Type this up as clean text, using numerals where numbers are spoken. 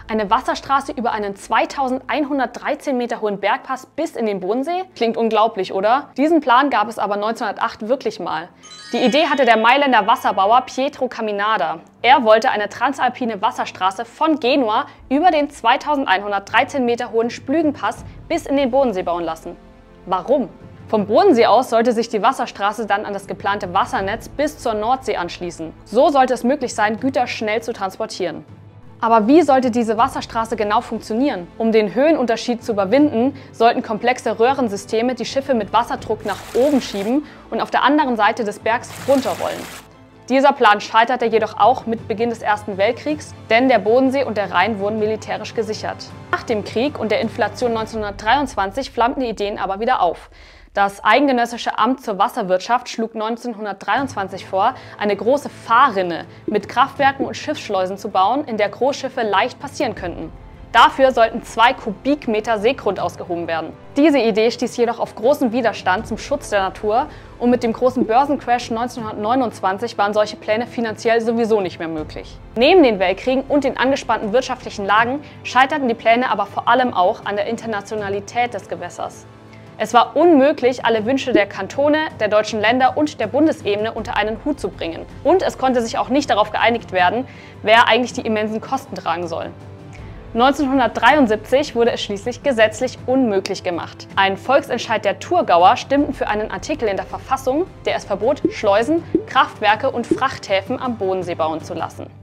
Eine Wasserstraße über einen 2113 Meter hohen Bergpass bis in den Bodensee? Klingt unglaublich, oder? Diesen Plan gab es aber 1908 wirklich mal. Die Idee hatte der Mailänder Wasserbauer Pietro Caminada. Er wollte eine transalpine Wasserstraße von Genua über den 2113 Meter hohen Splügenpass bis in den Bodensee bauen lassen. Warum? Vom Bodensee aus sollte sich die Wasserstraße dann an das geplante Wassernetz bis zur Nordsee anschließen. So sollte es möglich sein, Güter schnell zu transportieren. Aber wie sollte diese Wasserstraße genau funktionieren? Um den Höhenunterschied zu überwinden, sollten komplexe Röhrensysteme die Schiffe mit Wasserdruck nach oben schieben und auf der anderen Seite des Bergs runterrollen. Dieser Plan scheiterte jedoch auch mit Beginn des Ersten Weltkriegs, denn der Bodensee und der Rhein wurden militärisch gesichert. Nach dem Krieg und der Inflation 1923 flammten die Ideen aber wieder auf. Das Eidgenössische Amt zur Wasserwirtschaft schlug 1923 vor, eine große Fahrrinne mit Kraftwerken und Schiffsschleusen zu bauen, in der Großschiffe leicht passieren könnten. Dafür sollten 2 Kubikmeter Seegrund ausgehoben werden. Diese Idee stieß jedoch auf großen Widerstand zum Schutz der Natur und mit dem großen Börsencrash 1929 waren solche Pläne finanziell sowieso nicht mehr möglich. Neben den Weltkriegen und den angespannten wirtschaftlichen Lagen scheiterten die Pläne aber vor allem auch an der Internationalität des Gewässers. Es war unmöglich, alle Wünsche der Kantone, der deutschen Länder und der Bundesebene unter einen Hut zu bringen. Und es konnte sich auch nicht darauf geeinigt werden, wer eigentlich die immensen Kosten tragen soll. 1973 wurde es schließlich gesetzlich unmöglich gemacht. Ein Volksentscheid der Thurgauer stimmten für einen Artikel in der Verfassung, der es verbot, Schleusen, Kraftwerke und Frachthäfen am Bodensee bauen zu lassen.